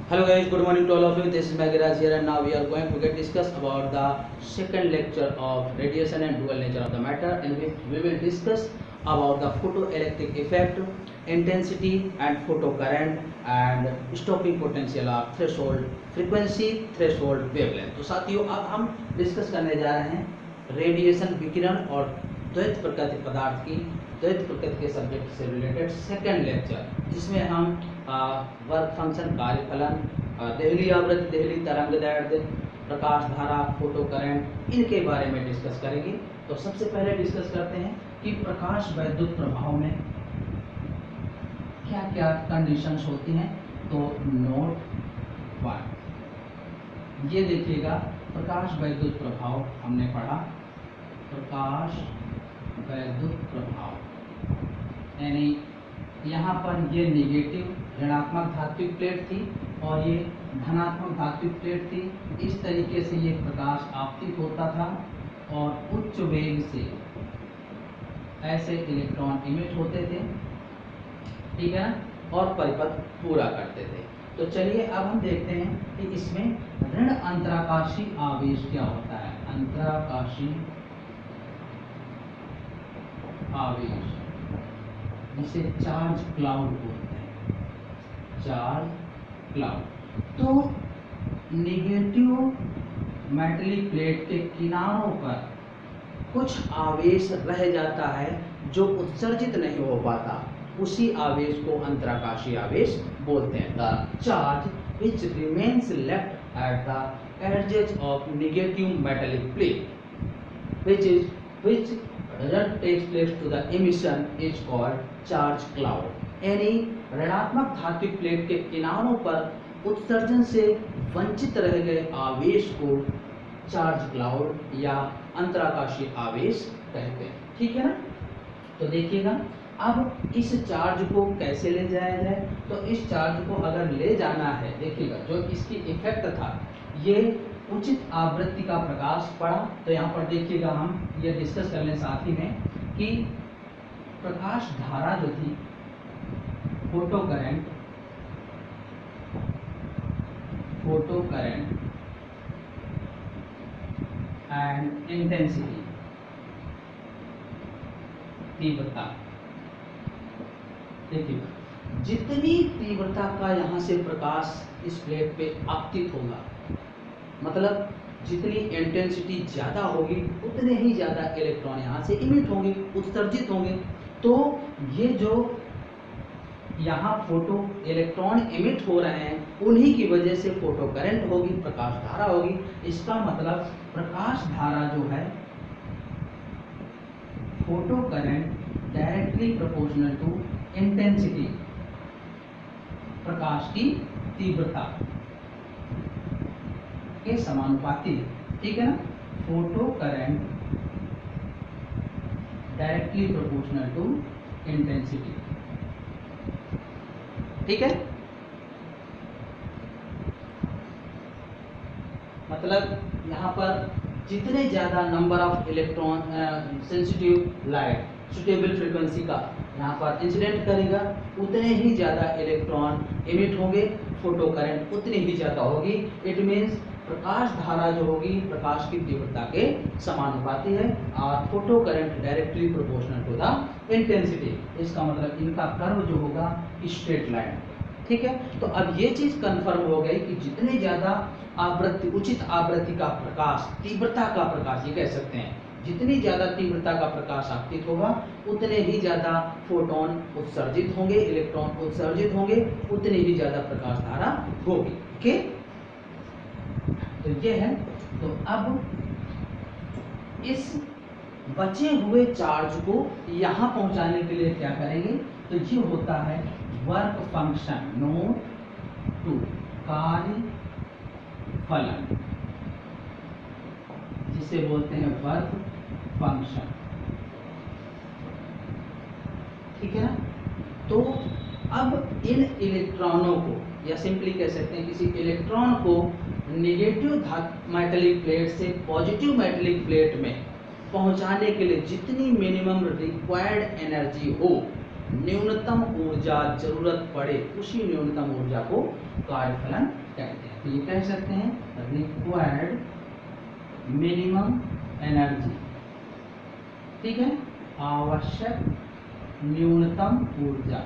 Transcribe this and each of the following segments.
Hello guys, good morning to all of you. This is Magiraj here and now we are going to discuss about the second lecture of radiation and dual nature of the matter, in which we will discuss about the photoelectric effect, intensity and photocurrent and stopping potential of threshold frequency, threshold wavelength. तो साथियों अब हम discuss करने जा रहे हैं radiation विकिरण और द्वैत प्रकृति पदार्थ की द्वैत प्रकृति के सब्जेक्ट से रिलेटेड सेकंड लेक्चर, जिसमें हम वर्क फंक्शन, कार्यफलन, देहली आवृत्ति, देहली तरंगदैर्ध्य, प्रकाश धारा, फोटो करंट, इनके बारे में डिस्कस करेंगे। तो सबसे पहले डिस्कस करते हैं कि प्रकाश वैद्युत प्रभाव में क्या क्या कंडीशंस होती हैं। तो नोट 1 ये देखिएगा, प्रकाश वैद्युत प्रभाव हमने पढ़ा। प्रकाश वैद्युत प्रभाव यानी यहाँ पर ये नेगेटिव ऋणात्मक धात्विक प्लेट थी और ये धनात्मक धात्विक प्लेट थी। इस तरीके से ये प्रकाश आपतित होता था और उच्च वेग से ऐसे इलेक्ट्रॉन इमिट होते थे, ठीक है, और परिपथ पूरा करते थे। तो चलिए अब हम देखते हैं कि इसमें ऋण अंतराकाशी आवेश क्या होता है। अंतराकाशी आवेश जिसे चार्ज क्लाउड बोलते हैं, चार्ज क्लाउड। तो नेगेटिव मेटलिक प्लेट के किनारों पर कुछ आवेश रह जाता है जो उत्सर्जित नहीं हो पाता, उसी आवेश को अंतराकाशी आवेश बोलते हैं। The charge which remains left at the edges of negative metallic plate which doesn't take place to the emission is called charge cloud। यानी ऋणात्मक धात्विक प्लेट के किनारों पर उत्सर्जन से वंचित रह गए आवेश को चार्ज क्लाउड या अंतराकाशी आवेश कहते हैं, ठीक है ना। तो देखिएगा अब इस चार्ज को कैसे ले जाया जाए। तो इस चार्ज को अगर ले जाना है, देखिएगा जो इसकी इफेक्ट था, ये उचित आवृत्ति का प्रकाश पड़ा। तो यहाँ पर देखिएगा हम ये डिस्कस कर लें साथ ही में कि प्रकाश धारा जो थी, फोटो करंट एंड इंटेंसिटी, तीव्रता। देखिए जितनी तीव्रता का यहाँ से प्रकाश इस प्लेट पे आपतित होगा, मतलब जितनी इंटेंसिटी ज़्यादा होगी उतने ही ज़्यादा इलेक्ट्रॉन यहाँ से इमिट होंगे, उत्सर्जित होंगे। तो ये जो यहाँ फोटो इलेक्ट्रॉन इमिट हो रहे हैं, उन्हीं की वजह से फोटो करंट होगी, प्रकाश धारा होगी। इसका मतलब प्रकाश धारा जो है, photo current directly proportional to intensity, प्रकाश की तीव्रता के समानुपाती, ठीक है ना। Photo current directly proportional to intensity, ठीक है। मतलब यहाँ पर जितने ज्यादा number of electron sensitive light suitable frequency का यहाँ पर इंसिडेंट करेगा, उतने ही ज़्यादा इलेक्ट्रॉन इमिट होंगे, फोटो करंट उतनी ही ज़्यादा होगी। इट मीन्स प्रकाश धारा जो होगी प्रकाश की तीव्रता के समानुपाती है और photo current directly proportional to the intensity. इसका मतलब इनका कर्व जो होगा स्ट्रेट लाइन, ठीक है। तो अब ये चीज़ कंफर्म हो गई कि जितने ज़्यादा आवृत्ति, उचित आवृत्ति का प्रकाश, तीव्रता का प्रकाश ये कह सकते हैं, जितनी ज़्यादा तीव्रता का प्रकाश आपतित होगा उतने ही ज़्यादा फोटोन उत्सर्जित होंगे, इलेक्ट्रॉन उत्सर्जित होंगे, उतनी ही ज़्यादा प्रकाश धारा होगी, ओके। तो ये है। तो अब इस बचे हुए चार्ज को यहाँ पहुँचाने के लिए क्या करेंगे। तो ये होता है वर्क फंक्शन, नोट 2, कार्य फलन, जिसे बोलते हैं वर्क फंक्शन, ठीक है ना। तो अब इन इलेक्ट्रॉनों को, या सिंपली कह सकते हैं किसी इलेक्ट्रॉन को नेगेटिव मेटलिक प्लेट से पॉजिटिव मेटलिक प्लेट में पहुंचाने के लिए जितनी मिनिमम रिक्वायर्ड एनर्जी हो, न्यूनतम ऊर्जा जरूरत पड़े, उसी न्यूनतम ऊर्जा को कार्यफलन कहते हैं। तो ये कह सकते हैं रिक्वायर्ड मिनिमम एनर्जी, ठीक है, आवश्यक न्यूनतम ऊर्जा,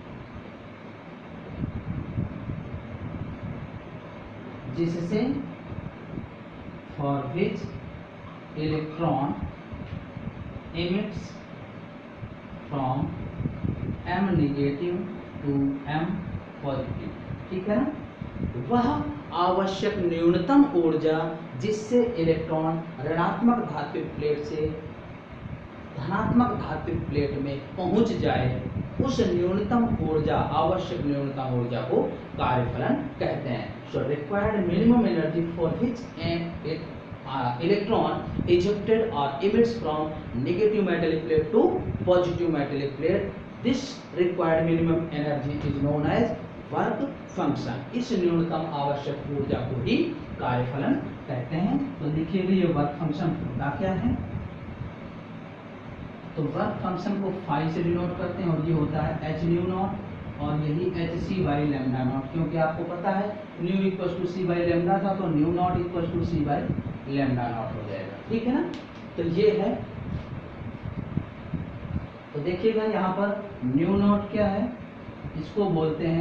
जिससे for which electron emits from m negative to m positive, ठीक है ना। वह आवश्यक न्यूनतम ऊर्जा जिससे इलेक्ट्रॉन ऋणात्मक धात्विक प्लेट से धनात्मक धात्विक प्लेट में पहुंच जाए, उस न्यूनतम ऊर्जा, आवश्यक न्यूनतम ऊर्जा को कार्यफलन कहते हैं। So required minimum energy for which electron ejected or emits from negative metallic plate to positive metallic plate, this required minimum energy is known as work function। इस न्यूनतम आवश्यक ऊर्जा को ही कार्यफलन कहते हैं। तो देखिएगा ये वर्क फंक्शन होता क्या है। तो वर्क फंक्शन को फाई से डिनोट करते हैं और ये होता है एच न्यू नॉट, और यही h c by lambda naught, क्योंकि आपको पता है nu equal to c by lambda था, तो nu naught equal to c by lambda naught हो जाएगा, ठीक है ना। तो ये है, तो देखिएगा यहाँ पर न्यू नॉट क्या है, इसको बोलते हैं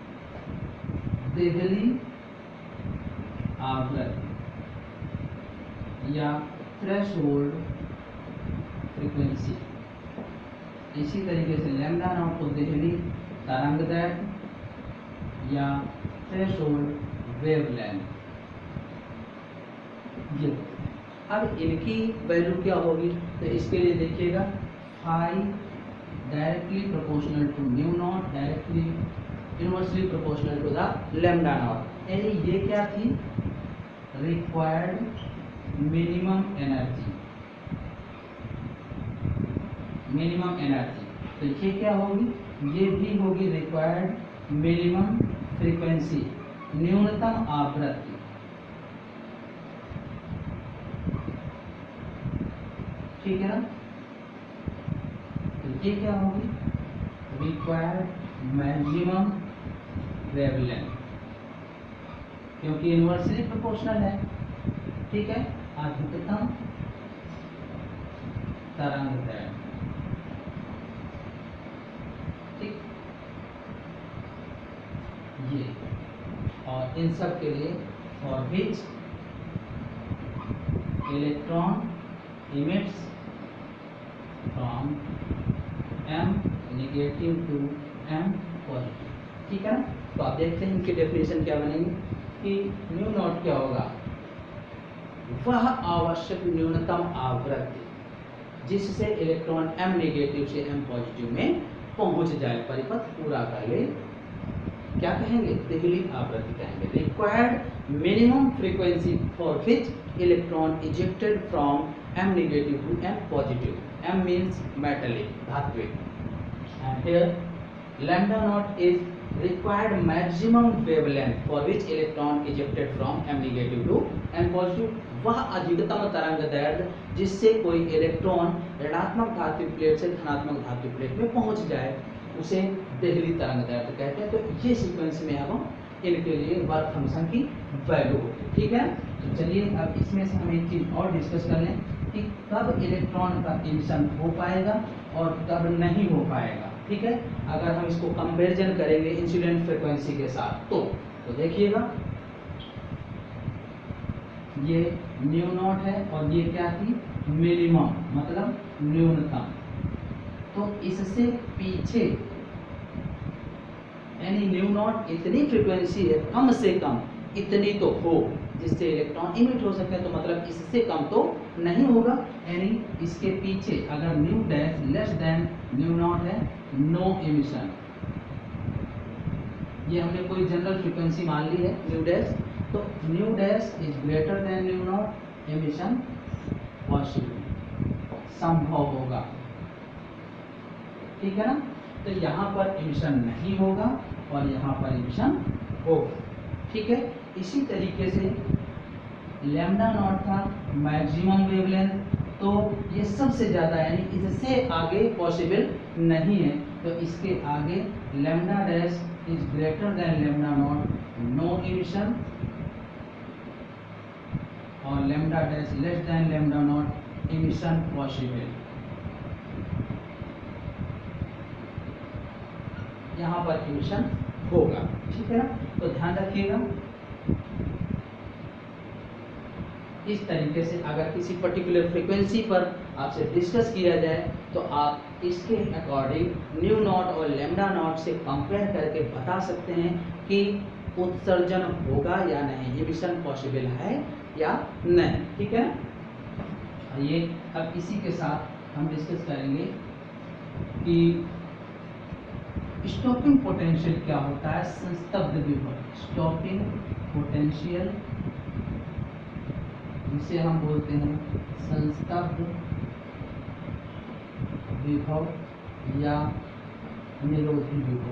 देहली आवृत्ति या थ्रेशोल्ड फ्रीक्वेंसी। इसी तरीके से लेमडा नॉट को देहली तरंगदैर्घ्य या थ्रेशोल्ड वेवलेंथ। ये अब इनकी वैल्यू क्या होगी, तो इसके लिए देखिएगा phi directly proportional to nu naught, directly inversely proportional to the lambda naught. यानी ये क्या थी, required minimum energy, minimum energy. तो ये क्या होगी, ये भी होगी रिक्वायर्ड मिनिमम फ्रीक्वेंसी, न्यूनतम आवृत्ति, ठीक है ना। तो ये क्या होगी, रिक्वायर्ड मैक्सिमम वेवलेंथ, क्योंकि इनवर्सली प्रोपोर्शनल है, ठीक है, अधिकतम तरंगदैर्घ्य, ठीक। ये और इन सब के लिए for which electron emits from m negative to m positive, ठीक है ना। तो आप देखते हैं इनकी डेफिनेशन क्या बनेगी कि न्यू नॉट क्या होगा, वह आवश्यक न्यूनतम आवृत्ति जिससे इलेक्ट्रॉन m नेगेटिव से m पॉजिटिव में पहुंच जाए, परिपथ पूरा कर ले, क्या कहेंगे, देहली आवृत्ति कहेंगे। Required minimum frequency for which electron ejected from m negative to m positive, m means metallic, धात्विक, and here lambda naught is required maximum wavelength for which electron ejected from m negative to m positive, वह अधिकतम तरंगदैर्घ्य जिससे कोई electron ऋणात्मक धात्विक plate से धनात्मक धात्विक प्लेट में पहुंच जाए, उसे देहली तरंगदैर्घ्य कहते हैं। तो ये सीक्वेंस में अब इनके लिए वर्क फंक्शन की वैल्यू होगी, ठीक है। तो चलिए अब इसमें से हम एक चीज और डिस्कस कर लें कि कब इलेक्ट्रॉन का एमिशन हो पाएगा और कब नहीं हो पाएगा, ठीक है। अगर हम इसको कंपैरिजन करेंगे इंसिडेंट फ्रीक्वेंसी के साथ, तो देखिएगा ये न्यू नॉट है और ये क्या थी, मिनिमम मतलब न्यूनतम। तो इससे पीछे यानी न्यू नॉट इतनी फ्रीक्वेंसी है, कम से कम इतनी तो हो जिससे इलेक्ट्रॉन इमिट हो सके, तो मतलब इससे कम तो नहीं होगा। यानी इसके पीछे अगर nu dash less than nu naught है, नो एमिशन। ये हमने कोई जनरल फ्रीक्वेंसी मान ली है न्यू डैश, तो nu dash is greater than nu naught, emission possible, संभव होगा, ठीक है ना। तो यहाँ पर एमिशन नहीं होगा और यहाँ पर एमिशन होगा, ठीक है। इसी तरीके से लैम्डा नॉट था मैक्सिमम वेवलेंथ, तो ये सबसे ज़्यादा यानी इससे आगे पॉसिबल नहीं है। तो इसके आगे lambda dash is greater than lambda naught, no emission, और lambda dash less than lambda naught, emission possible. यहाँ पर इमिशन होगा, ठीक है ना। तो ध्यान रखिएगा, इस तरीके से अगर किसी पर्टिकुलर फ्रीक्वेंसी पर आपसे डिस्कस किया जाए तो आप इसके अकॉर्डिंग न्यू नॉट और लैम्डा नॉट से कंपेयर करके बता सकते हैं कि उत्सर्जन होगा या नहीं, इमिशन पॉसिबल है या नहीं, ठीक है। ये अब इसी के साथ हम डिस्कस करेंगे कि स्टॉपिंग पोटेंशियल क्या होता है, संस्तब्ध विभव, स्टॉपिंग पोटेंशियल जिसे हम बोलते हैं संस्तब्ध विभव या निरोधी विभव,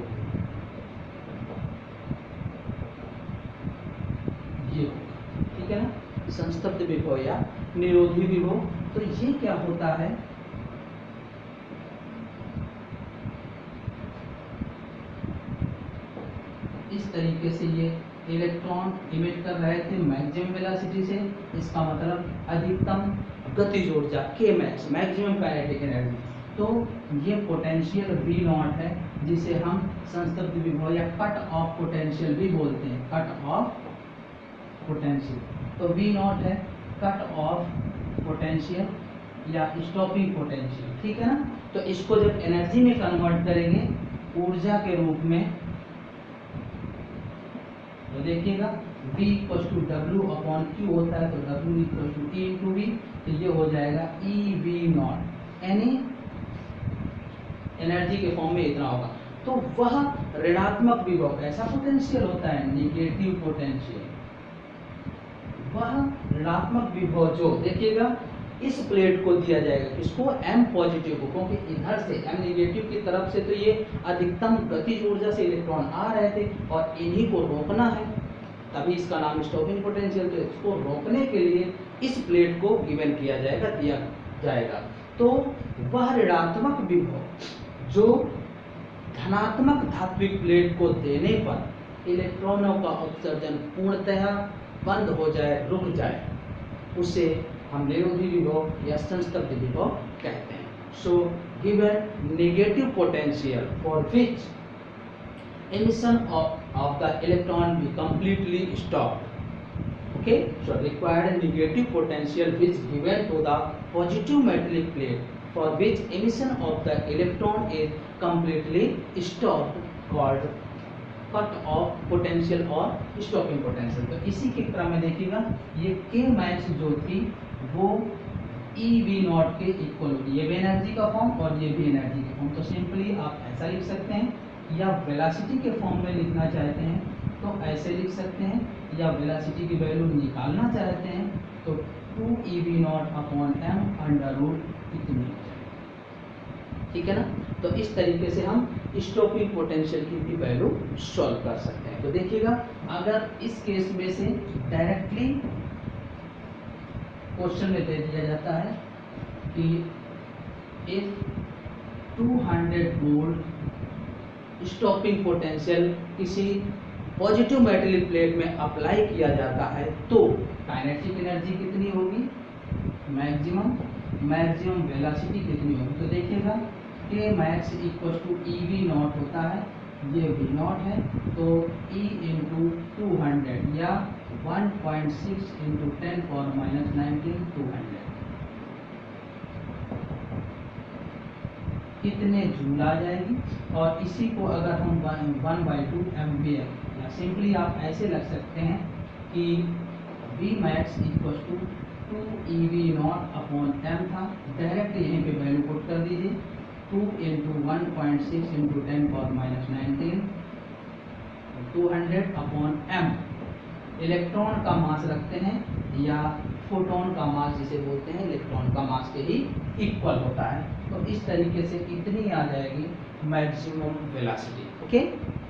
ये ठीक है ना, संस्तब्ध विभव या निरोधी विभव। तो ये क्या होता है, इस तरीके से ये इलेक्ट्रॉन इमिट कर रहे थे मैक्सिमम वेलोसिटी से, इसका मतलब अधिकतम गतिज ऊर्जा के मैक्स, मैक्सिमम काइनेटिक एनर्जी। तो ये पोटेंशियल V नॉट है जिसे हम संस्तब्ध विभव या कट ऑफ पोटेंशियल भी बोलते हैं, कट ऑफ पोटेंशियल। तो V नॉट है कट ऑफ पोटेंशियल या स्टॉपिंग पोटेंशियल, ठीक है ना। तो इसको जब एनर्जी में कन्वर्ट करेंगे ऊर्जा के रूप में, तो देखिएगा V = W/Q होता है, तो W = E/V, तो ये हो जाएगा EV नॉट, यानी एनर्जी के फॉर्म में इतना होगा। तो वह ऋणात्मक विभव, ऐसा पोटेंशियल होता है नेगेटिव पोटेंशियल, वह ऋणात्मक विभव जो देखिएगा इस प्लेट को दिया जाएगा, इसको M पॉजिटिव को, क्योंकि इधर से M नेगेटिव की तरफ से तो ये अधिकतम गतिज ऊर्जा से इलेक्ट्रॉन आ रहे थे और इन्हीं को रोकना है, तभी इसका नाम स्टॉपिंग पोटेंशियल। तो इसको रोकने के लिए इस प्लेट को गिवन किया जाएगा, दिया जाएगा। तो वह ऋणात्मक विभव जो धनात्मक धात्विक प्लेट को देने पर इलेक्ट्रॉनों का उत्सर्जन पूर्णतः बंद हो जाए, रुक जाए, उसे हम निरोधी विभव या संस्तब्ध विभव कहते हैं। So given negative potential for which emission of the electron be completely stopped, okay, so required negative potential which given to the positive metallic plate for which emission of the electron is completely stopped called cut off potential और stopping potential। तो इसी के क्रम में देखिएगा ये K max जो थी वो EV नॉट के इक्वल होगी, ये भी एनर्जी का फॉर्म और ये भी एनर्जी का फॉर्म। तो सिंपली आप ऐसा लिख सकते हैं, या वेलोसिटी के फॉर्म में लिखना चाहते हैं तो ऐसे लिख सकते हैं, या वेलोसिटी की वैल्यू निकालना चाहते हैं तो 2EV0/m √ इतनी, ठीक है ना। तो इस तरीके से हम स्टॉपिंग पोटेंशियल की भी वैल्यू सॉल्व कर सकते हैं। तो देखिएगा अगर इस केस में से डायरेक्टली क्वेश्चन में दे दिया जाता है कि इफ 200 वोल्ट स्टॉपिंग पोटेंशियल किसी पॉजिटिव मेटेलिक प्लेट में अप्लाई किया जाता है तो काइनेटिक एनर्जी कितनी होगी, मैक्सिमम वेलोसिटी कितनी होगी। तो देखिएगा K max = EV नॉट होता है, ये V नॉट है, तो E × 200 या 1.6 × 10⁻⁹ 200 कितने जूल आ जाएगी। और इसी को अगर हम 1/2 एम्पियर, या सिंपली आप ऐसे लग सकते हैं कि V max = 2EV0/m था, डायरेक्ट यहीं पे वैल्यू पुट कर दीजिए, 2 × 1.6 × 10⁻⁹ 200/m इलेक्ट्रॉन का मास रखते हैं, या फोटोन का मास जिसे बोलते हैं इलेक्ट्रॉन का मास के ही इक्वल होता है। तो इस तरीके से कितनी आ जाएगी मैक्सिमम वेलोसिटी, ओके।